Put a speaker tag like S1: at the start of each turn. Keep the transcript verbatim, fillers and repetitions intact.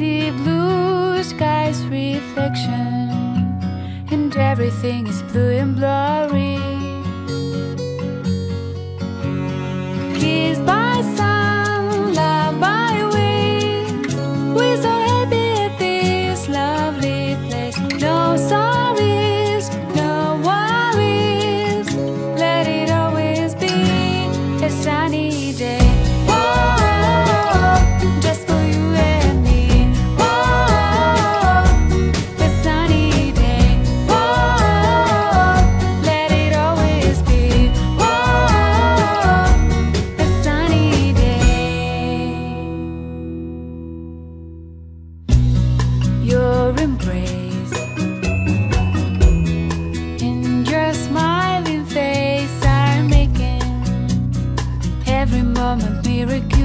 S1: see blue skies reflection, and everything is blue and blurry. Kissed by sun, loved by winds, we're so happy at this lovely place. No sorries, no worries, let it always be a sunny day. Miracle.